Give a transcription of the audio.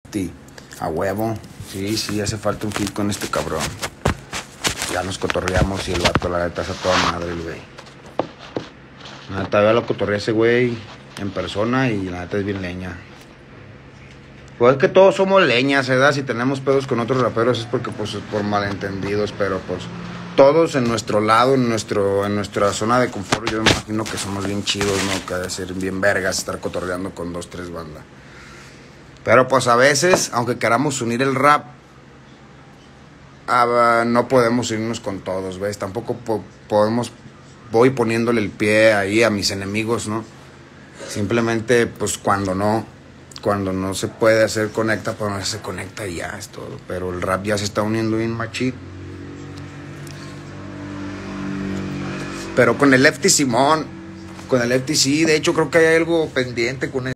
Sí, a huevo. Sí, hace falta un fit con este cabrón. Ya nos cotorreamos y el vato, la neta, es a toda madre, el güey. La neta, ya lo cotorreé ese güey en persona y la neta es bien leña. Pues es que todos somos leñas, ¿verdad? Si tenemos pedos con otros raperos es porque, pues, por malentendidos, pero, pues, todos en nuestro lado, en nuestra zona de confort, yo me imagino que somos bien chidos, ¿no? Que ha de ser bien vergas estar cotorreando con 2, 3 bandas. Pero, pues, a veces, aunque queramos unir el rap, no podemos irnos con todos, ¿ves? Tampoco podemos, voy poniéndole el pie ahí a mis enemigos, ¿no? Simplemente, pues, cuando no se puede hacer conecta, pues no se conecta y ya es todo. Pero el rap ya se está uniendo bien machín. Pero con el Lefty Simón, con el Lefty sí, de hecho creo que hay algo pendiente con él.